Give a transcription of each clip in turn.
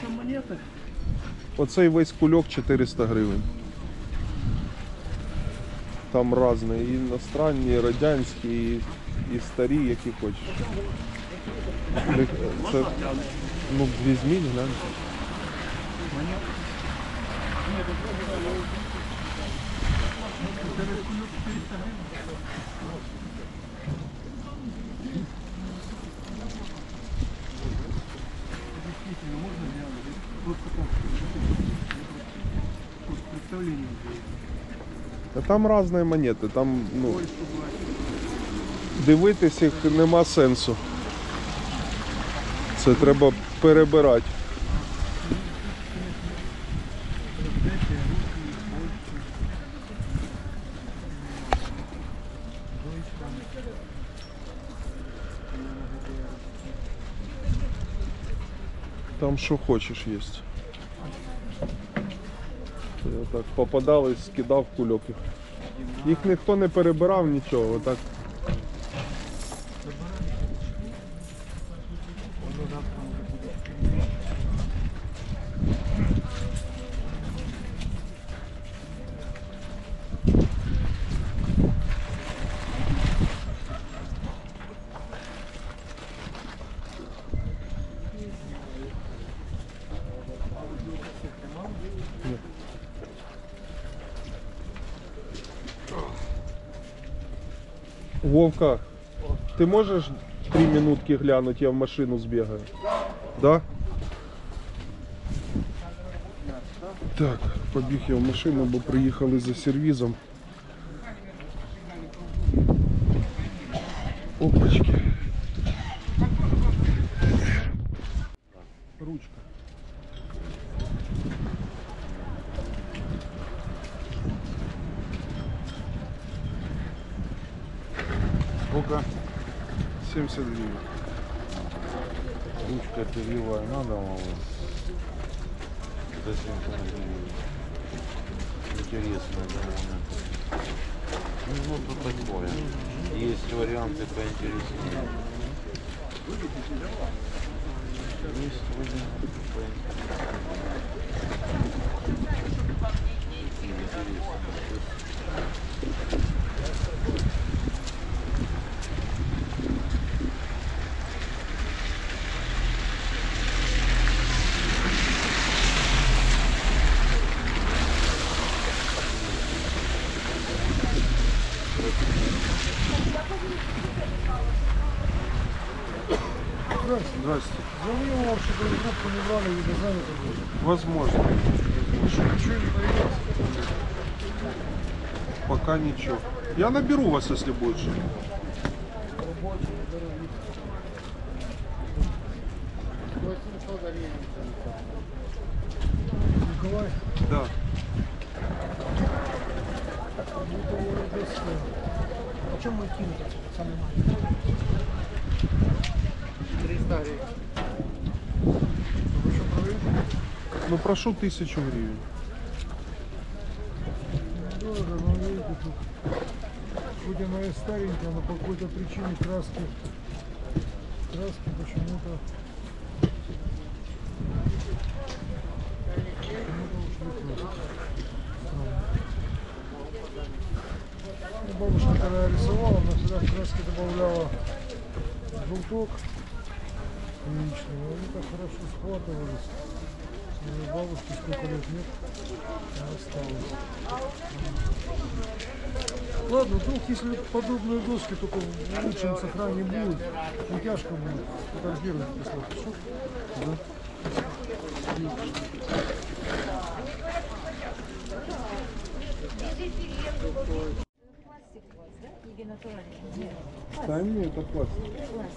Оцей весь кульок 400 гривень. Там різні, і іностранні, і радянські, і старі, які хочеш. Це, ну, візьміть, гляньте. А там різні монети, там, ну, дивитись їх нема сенсу. Це треба перебирати. Там що хочеш є. Я так попадали, скидав кульок їх. Їх ніхто не перебирав, нічого, отак. Вовка, ти можеш 3 минутки глянути, я в машину збігаю? Да? Так, побіг я в машину, бо приїхали за сервізом. Опачки. Ручка. Сколько? 70 гривен. Ручка переливая надо, мало. Зачем интересно довольно. Ну, тут такое. Есть варианты поинтереснее. Есть варианты поинтереснее. Здрасте. Звонил вам, что вы трубку не брали, вы заняты были. Возможно. Ничего не появилось. Пока ничего. Я наберу вас, если будет что. Рабочие, дорогие. Николай? Да. О чем мы кинули? Самый маленький. 300 гривен. Вы что, продаете? Ну, прошу 1000 гривен. Дорого, но видите, тут хоть она и старенькая, но по какой-то причине краски почему-то ушли. Бабушка, когда рисовала, она всегда в краски добавляла желток яичный, но они так хорошо схватывались. Бабушке сколько лет нет, осталось. Ладно, вдруг если подобные доски только в лучшем сохранении будут, не тяжко будет фотографировать, прислать. Хорошо? Да. Да, мне это пластик.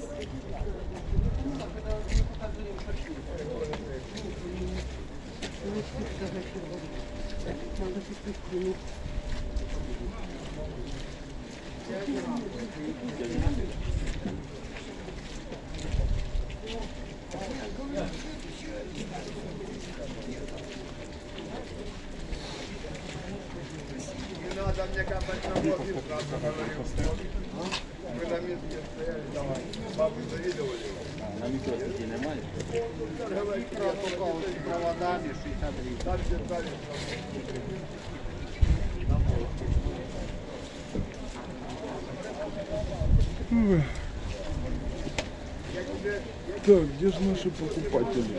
Не надо мне капать на воду, сразу говорю. Мы на месте стояли, давай. Бабы завидовали. На мікросвіті немає? З проводами 60 гривень. Так, где же наши покупатели?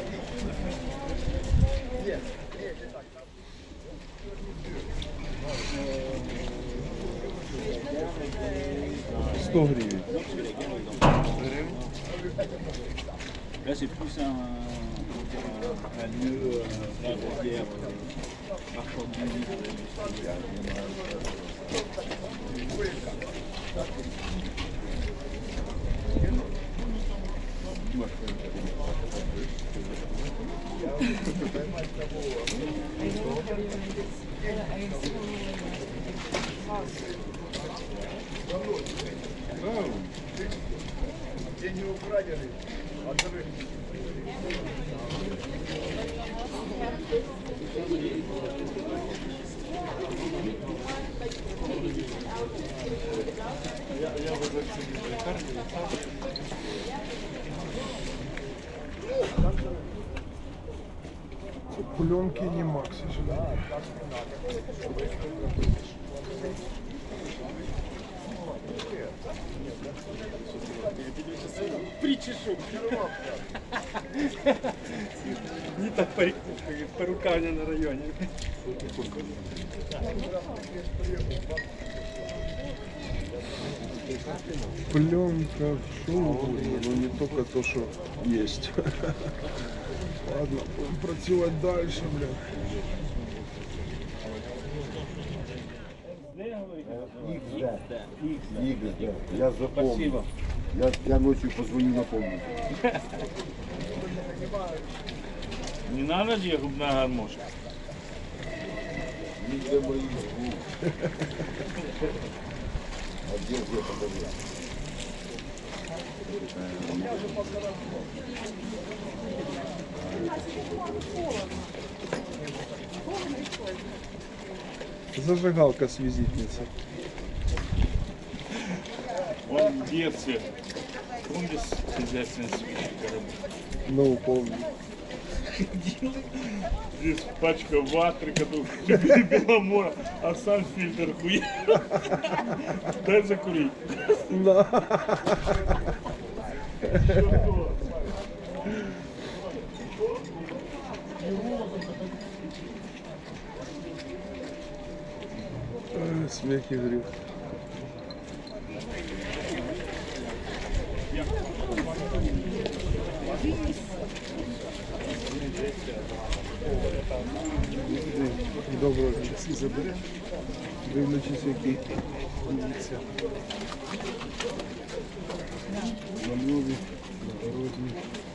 $100 гривен. Là, c'est plus un lieu d'intermédiaire marchandise industrielle. Moi, je Деньги украдены. Отдавай. Пленки не Макс, к сожалению. Причешу. Не так порукавня на районе. Пленка, что угодно, но не только то, что есть. Ладно, будем працювати дальше, бля. Игорь, да. Я запомнил. Я ночью позвоню, напомню. Не надо же губная гармошка. Нигде моих губ. А где подобрал? Зажигалка с визитницей. Он в детстве. Помнишь, хозяйственный свечи Ну, помню. Здесь пачка ватры, которую купили Беломора, а сам фильтр хуя. Дай закурить. Смех и грех. Доброго часу забереш. Дивлячись, який. Дивіться. Мальові, народні.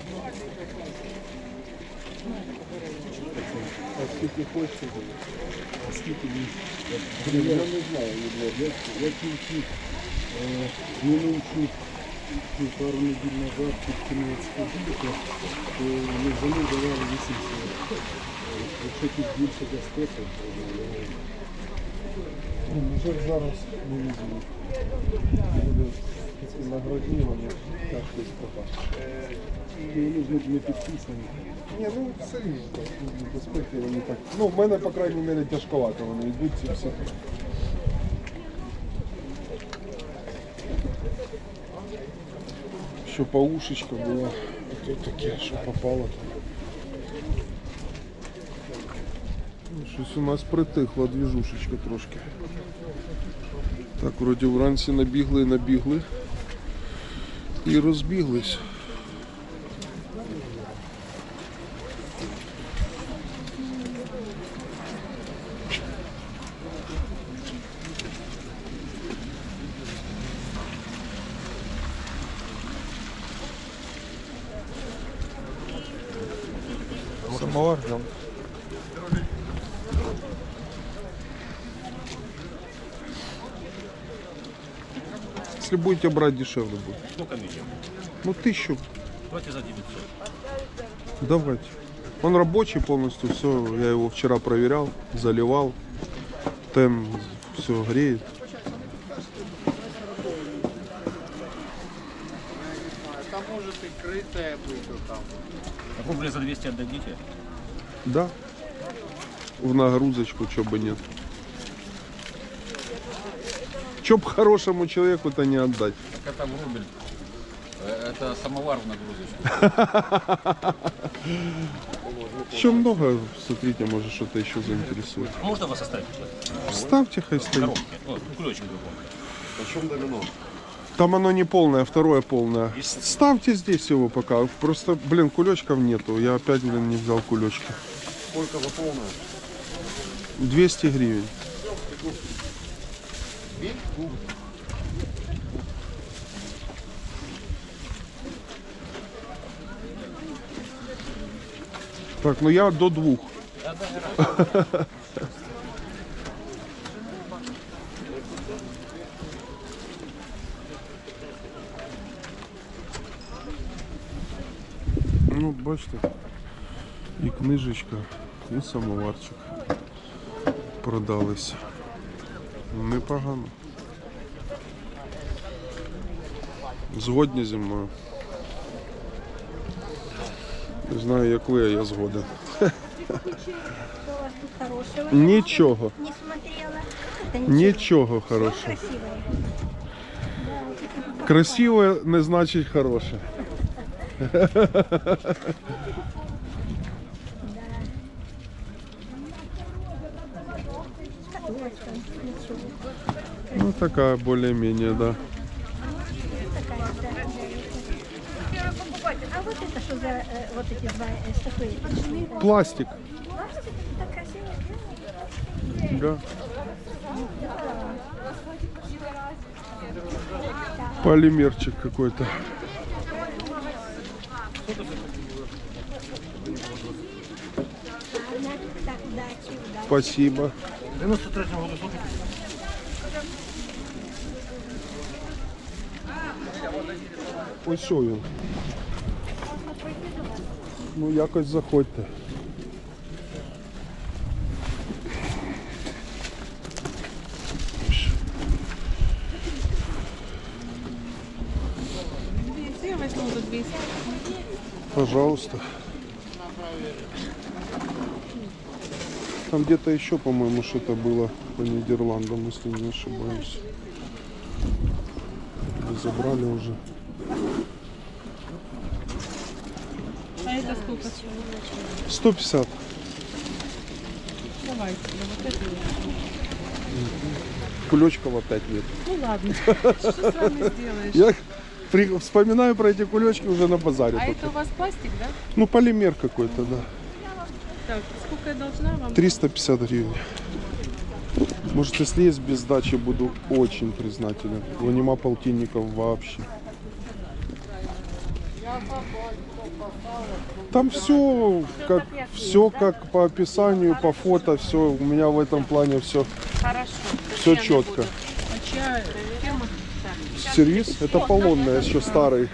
А скільки хочеш? А скільки він? Я не знаю, я тільки минувши пару неділь назад під кінець ходити, то ми за ним давали 800. Якщо тут більше дасте, то вже зараз не візьму. Буде наградні, вони так десь пропасти. Вони ж не підписані. Ні, ну це безпеки вони так. Ну, в мене, по крайній мірі, тяжковато вони йдуть ці всі. Що паушечка була, а то таке, що попало. Ну, щось у нас притихла двіжушечка трошки. Так, вроді вранці набігли і розбіглись. Самовар ждем. Если будете брать, дешевле будет. Сколько медиа? Ну 1000. Давайте за 900. Давайте. Он рабочий полностью, все. Я его вчера проверял, заливал. Тен все греет. Там может и Открытая будет там. Рубль за 200 отдадите? Да. В нагрузочку, чё бы нет. Чё б хорошему человеку-то не отдать. Так это в рубль. Это самовар в нагрузочку. Еще много, смотрите, может что-то еще заинтересует. Можно вас оставить? Ставьте, хай стоит. Коробки. О, кулечек какой. Почем домино? Там оно не полное, второе полное. Ставьте здесь его пока. Просто, блин, кулечков нету. Я опять, блин, не взял кулечки. Сколько за полное? 200 гривен. Так, ну я до 2. Ну, бачите, і книжечка, і самоварчик продались. Непогано. Згодні зі мною. Не знаю, як ви, а я згоден. Что у вас тут хорошего? Нічого. Не смотрела. Это ничего. Нічого хорошого. Красивое. Красиве не значить хороше. Шкатулочка. Ничего. Ну, такая более-менее, да. Такая, да. А вот это что за вот эти два статуэтки? Пластик. Пластик? Так красиво. Да. Полимерчик какой-то. Ладно. Так, удачи, удачи. Спасибо. Ось що він. Ну, якось заходьте. Я возьму за 200. Пожалуйста. Там где-то еще, по-моему, что-то было по Нидерландам, если не ошибаюсь. Или забрали уже. А это сколько? 150. Давайте, вот это. Кулечков опять нет. Ну ладно, что с вами сделаешь? Я вспоминаю про эти кулечки уже на базаре. А только. это у вас пластик, да? Ну, полимер какой-то, да. Так, сколько я должна вам? 350 гривен. Может, если есть без сдачи, буду очень признателен. Его нема полтинников вообще. Там все как по описанию, по фото, все. У меня в этом плане все, Хорошо. все четко. А чья фирма? Сервис? Это полонная, еще старый.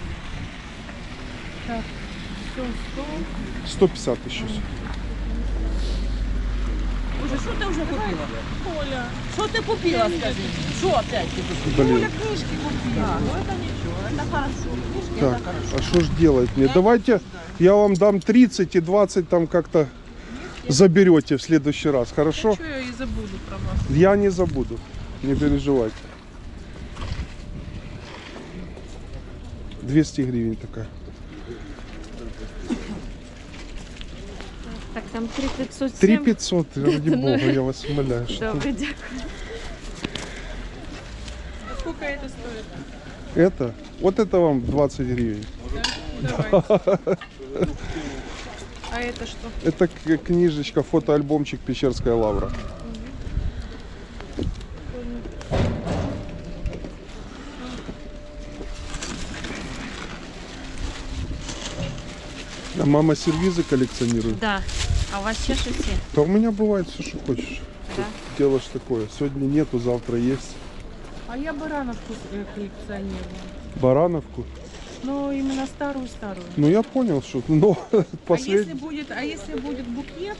Так, все, 150 еще. Уже что ты уже купила? Оля, что ты купила, скажи? Что опять ты купила? Блин. Оля книжки купила. Ну это ничего, это хорошо. Книжки Так, это хорошо. а что ж делать мне? Давайте я вам дам 30 и 20 там как-то заберете в следующий раз, хорошо? Что я и забуду про вас? Я не забуду, не переживайте. 200 гривен такая. Так, там 3507. 3500, ради бога, я вас умоляю. Что... Добре, дякую. А сколько это стоит? Это? Вот это вам 20 гривен. Давайте. А это что? Это книжечка, фотоальбомчик «Печерская лавра». А мама сервизы коллекционирует? Да. А у вас чешут все? Да у меня бывает все, что хочешь. Да? Делаешь такое. Сегодня нету, завтра есть. А я барановку коллекционирую. Барановку. Ну, именно старую-старую. Ну я понял, что... Но А последний... если будет букет,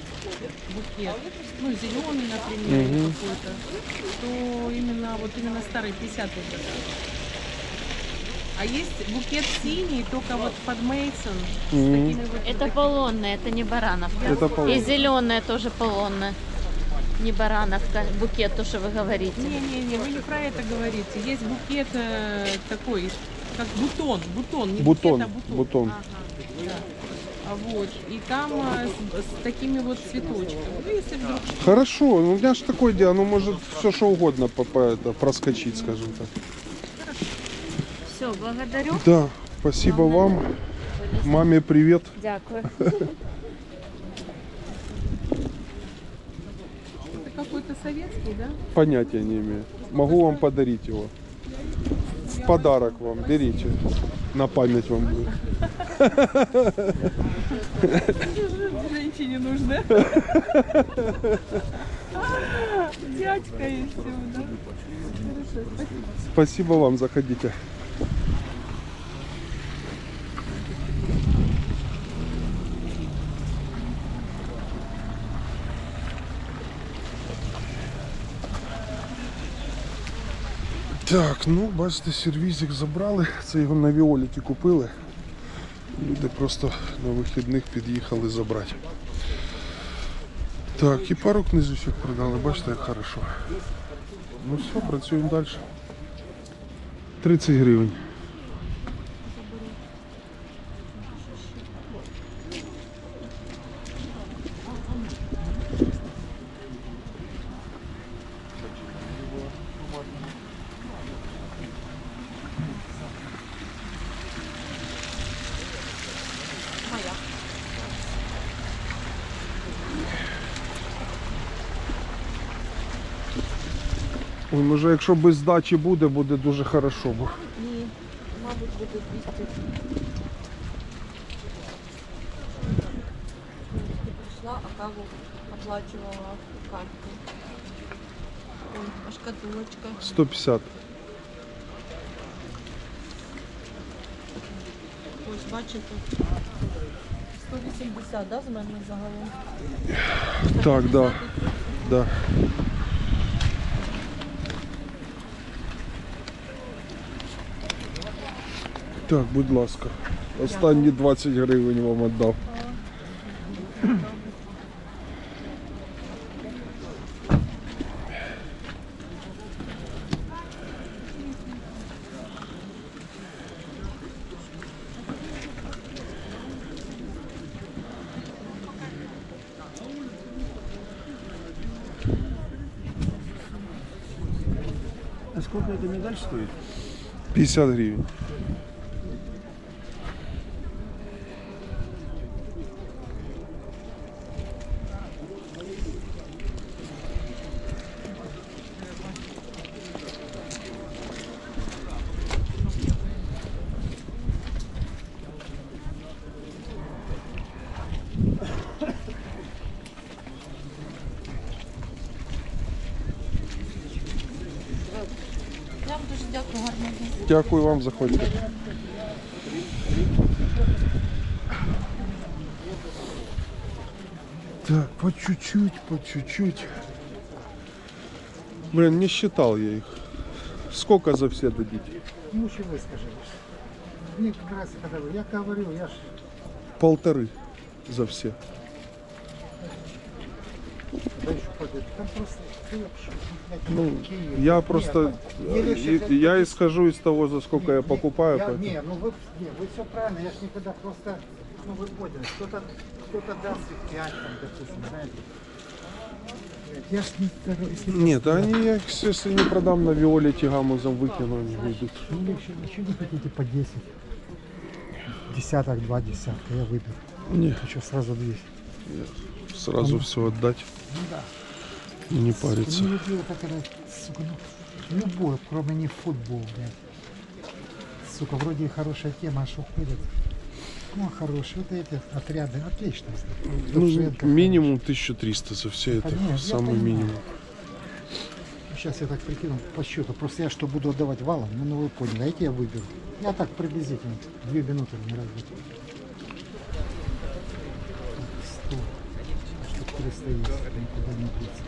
ну, зеленый, например, какой-то, то именно, вот именно старый 50 рублей. А есть букет синий, только вот под Мейсон. Это полонная, это не барановка. Это полонная. И зеленая тоже полонная. Не барановка. Букет, то, что вы говорите. Не-не-не, вы не про это говорите. Есть букет такой, как бутон, не Бутон, букет, а бутон. бутон. Ага, да. Вот, и там с такими вот цветочками. Ну, если вдруг... Хорошо, ну у меня ж такое дело, ну может все что угодно это, проскочить, скажем так. Все, благодарю. Да, спасибо вам. Маме привет. Дякую. Это какой-то советский, да? Понятия не имею. Могу вам подарить его. В подарок вам, берите. На память вам будет. Женщине нужно. Дядька и все, да? Хорошо, спасибо. Спасибо вам, заходите. Так, ну бачите, сервізик забрали, це його на Віоліті купили. Люди просто на вихідних під'їхали забрати. Так, і пару книжечок продали, бачите, як хорошо. Ну все, працюємо далі. 30 гривень. Ой, може, якщо без здачі буде, буде дуже хорошо. Бо... Ні, мабуть, буде 200. Прийшла, а каву оплачувала карткою. Ой, а шкатулочка. 150. Ось, бачите. 180, да, з мене загалом? Так, да. Да. Так, будь ласка. Останні 20 гривень вам віддав. А сколько эта медаль стоит? 50 гривень. Я вам дуже дякую, гарного дня. Дякую вам, заходьте. Так, по чуть-чуть, по чуть-чуть. Блин, не считал я их. Сколько за все дадите? Ну, что вы скажите? Мне как раз когда я говорил, я ж 1,5 за все. да еще пойдет. Там просто Ну, я просто, я исхожу из того, за сколько я покупаю. Поэтому... Не, ну вы все правильно, я ж никогда просто, ну вы поняли, кто-то даст 5, там, допустим, знаете. Я ж не... Нет, они, я, если не продам на Виолете гамузом выкину, они выйдут. Ну, еще не хотите по 10? Десяток, 2 десятка, я выберу. Не, Хочу сразу 200. сразу все отдать. Ну да. И не париться. Ну, дело такое, сука, ну, любой, кроме не футбол, блядь. Сука, вроде и хорошая тема, а что ходят? Ну, хорошие вот эти отряды, отлично. Ну, минимум 1300 за все это, Нет, я самый понимаю. минимум. Сейчас я так прикинул по счету. Просто я что буду отдавать валом, ну вы поняли, а эти я выберу. Я так приблизительно, 2 минуты не разбить. 100, штук 300 есть, никуда не деться.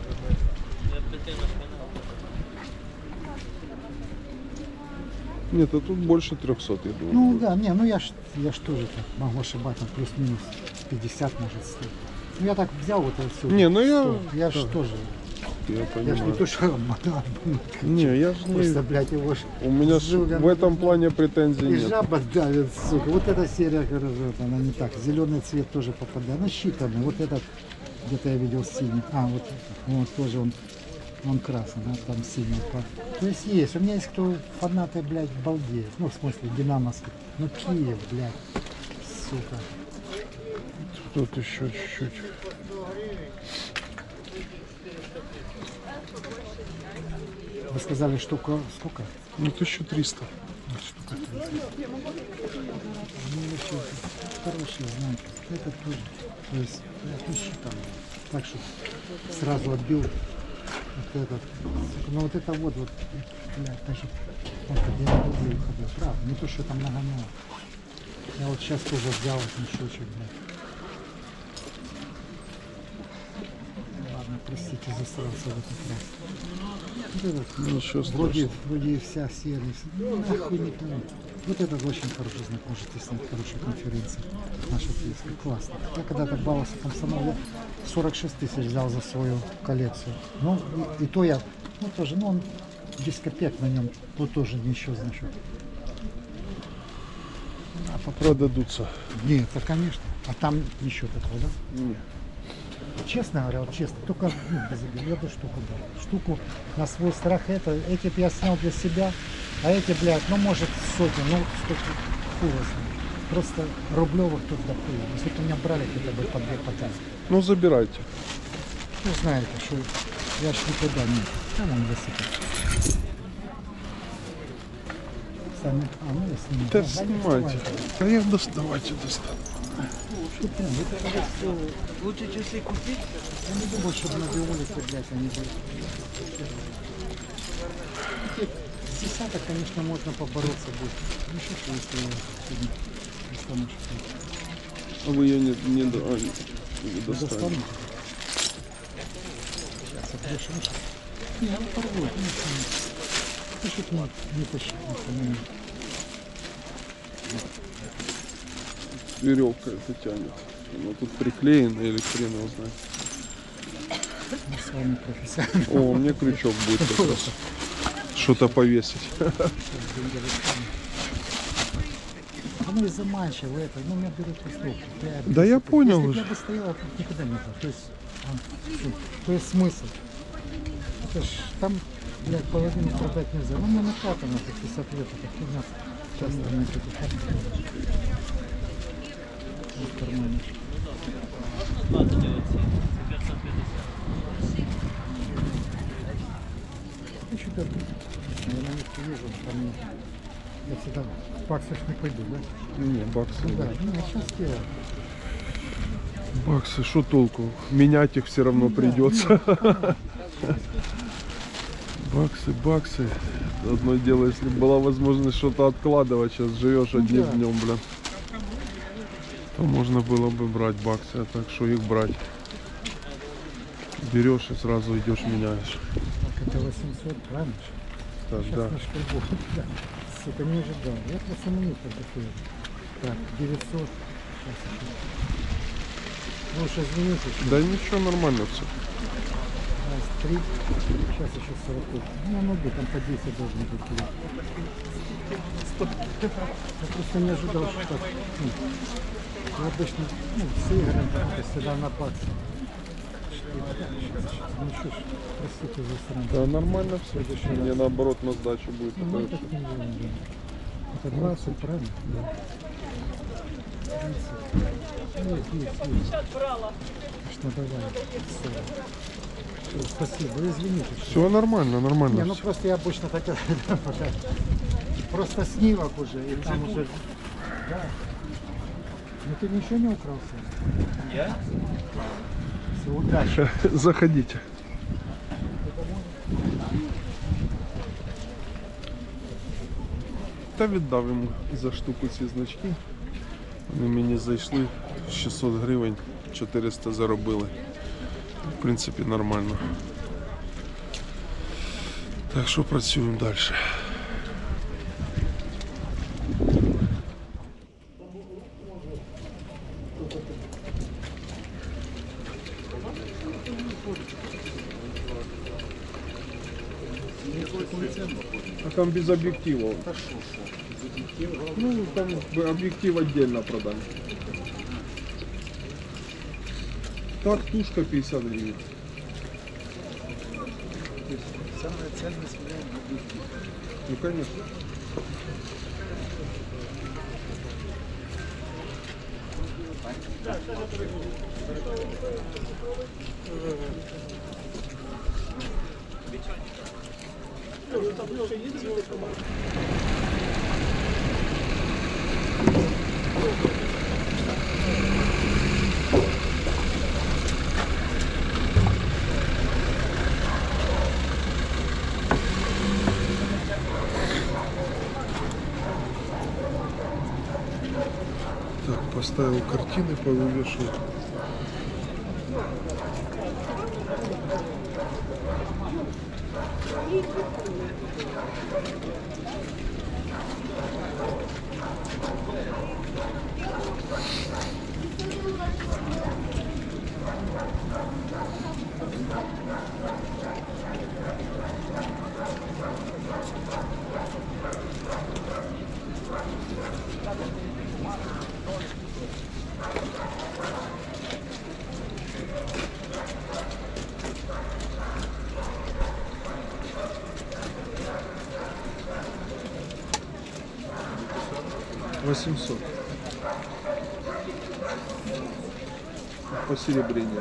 Нет, а тут больше 300, я думаю. Ну будет. да, не, ну я ж тоже так могу ошибаться, там плюс-минус 50 может стоить. Ну я так взял вот это все. Не, ну я ж да. тоже, Я я ж понимаю. не то, что Не, я же просто, не... блядь, его ж У меня ж жилка, в этом плане претензий и нет. жаба давит, сука. Вот эта серия, короче, она не так. Зеленый цвет тоже попадает. Ну, считанный. Вот этот, где-то я видел синий. А, вот тоже он красный, да, там синий. То есть. У меня есть кто фанаты, блядь, балдеют. Ну, в смысле, динамовских. Ну, Киев, блядь, сука. Тут еще чуть-чуть. Вы сказали, штука сколько? Ну, 1300. Штука 30. Ну, вообще, хорошие знаки. Это тоже. То есть, ну, считанный. Так что сразу отбил вот этот. Ну, вот это вот, блядь, значит, он где ходил. Правда, не то, что там нагонял. Я вот сейчас тоже взял этот мешочек, блядь. Ладно, простите, засрался в этот раз. Вот этот, Ничего вроде страшного. и вся серия. Ну, нахуй не помню. Вот этот очень хороший знак, можете снять хорошие конференции. Наша песня, классно. Я когда-то баловался комсомол, я 46 тысяч взял за свою коллекцию. Ну, и то я, ну тоже, ну он без копеек на нем, то тоже ничего значит. Продадутся. Нет, это конечно. А там ничего такого, да? Не. Честно говоря, вот честно, только ну, без обид, я бы штуку дал. Штуку на свой страх эти б я снял для себя, а эти, блядь, ну может сотни, ну сколько хуй его знает. Просто рублевых тут дохуя. Если бы меня брали хотя бы по 2 по 5. Ну, забирайте. Ну знаете, что я ж никуда не. Там он высыпет. Сами, ну я сниму. Да Да, снимайте. Да я доставайте достану. Лучше часы купить. Я не думаю, чтобы на улице, блядь, они были. С десяток, конечно, можно побороться будет. Ну что ж, если я сегодня достану что-то. А вы ее не достанете. Достану. Сейчас отрешим. Не, ну порву. Ну что-то не тащит. Веревка это тянет. Она тут приклеена или хрен его знает. Мы с вами профессионалы. О, мне крючок будет как раз. Что-то повесить. Оно и заманчиво это, ну меня берут просто. Да я понял Если бы уже. я бы стоял, я бы никогда не был. То есть, то есть смысл. Это ж там, блядь, половину продать нельзя. Ну, мне накатано, так 50 лет, это фигня. Сейчас на какие-то в кармане. Ну, что-то, я на них вижу, там, я всегда в баксах не пойду, да? Не, баксы. Ну, да, ну, сейчас дело. Баксы, что толку? Менять их все равно придется. Баксы. Одно дело, если была возможность что-то откладывать, сейчас живешь одним днем, блин. То можно было бы брать баксы, а так что их брать? Берешь и сразу идешь меняешь. Так, это 800, правильно? Так, Сейчас да. наш прибор. Да. Сука, не ожидал. Я просто минут такой. Так, 900. Сейчас еще. Ну, сейчас извините. Да ничего, нормально все. Раз, 3. Сейчас еще 40. Ну, ну, там по 10 должен быть. Я просто не ожидал, что так. Ну, я обычно, ну, с играми, всегда на бакс. Ну что ж, простите за срань. Да, нормально все. Мне наоборот на сдачу будет. Ну, мы так не делаем, да. Это 20, правильно? Да. 30. Есть. Что, давай. 40. Всё, спасибо, извините. Что... Все нормально, нормально. Не, ну всё. просто я обычно так просто снимок уже, и там уже... Да. Ну ты ничего не укрался? Я? Все, удачи. Заходите. Та віддав йому за штуку ці значки. Вони мені зайшли 600 гривень, 400 заробили. В принципі, нормально. Так що працюємо далі. А там без объективов. Ну, там объектив отдельно продали. Так, тушка 50 гривен. Самая ценность в нем объектив. Ну, конечно. Так, поставил картины, повывешивал. $800. Посеребрение.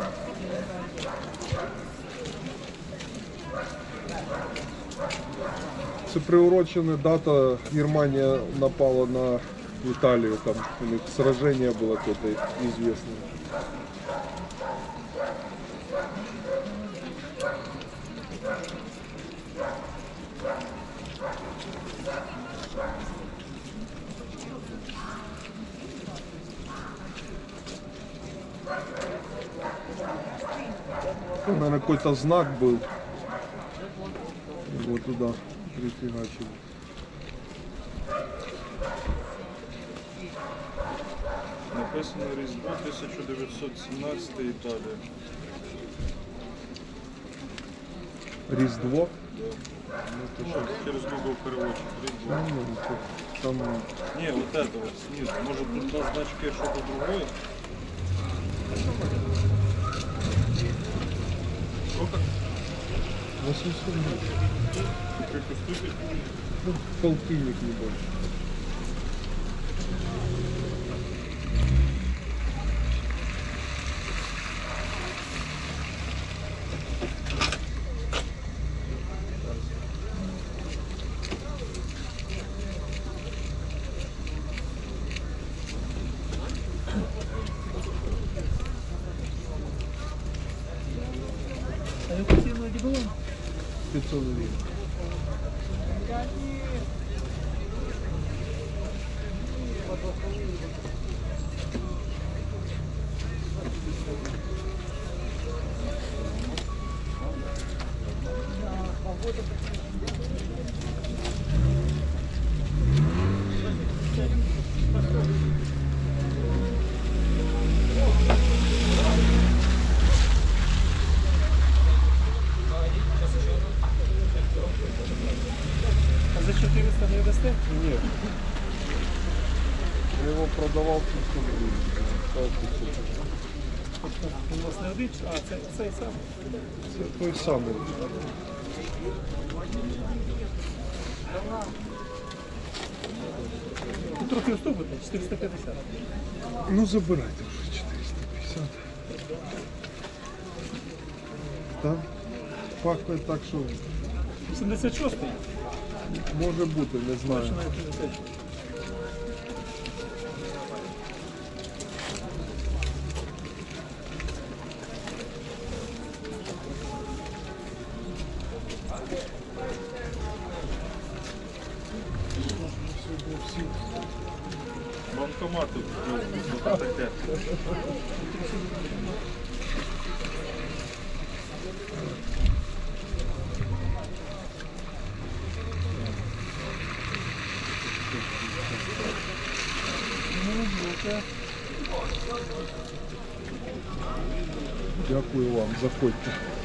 Це приурочена дата. Германия напала на Италию, там у них сражение было какое-то известное. Ну, наверное, какой-то знак был. Его туда прифигачили. Написано Різдво 1917 Італія. Різдво? Да. Ну, то что, через Google переводчик Різдво. Ну, там Не, вот это вот снизу. Может быть на значке что-то другое? Сколько? 800 гривен. Как уступить? Ну, полтинник не больше. А яку ціну не було? 500 гривен. А за 400 не дасте? Нет. Я его продавал 500 гривен. Стал 500. У вас не один? А, це цей самий. Это той самый. Тут трохи уступите, 450. Ну, забирайте уже 450. Там пахнет так, що 86-й? може бути, не знаю. Точно навіть не те. Банкоматы вот таке. Ну, это Дякую вам, заходьте.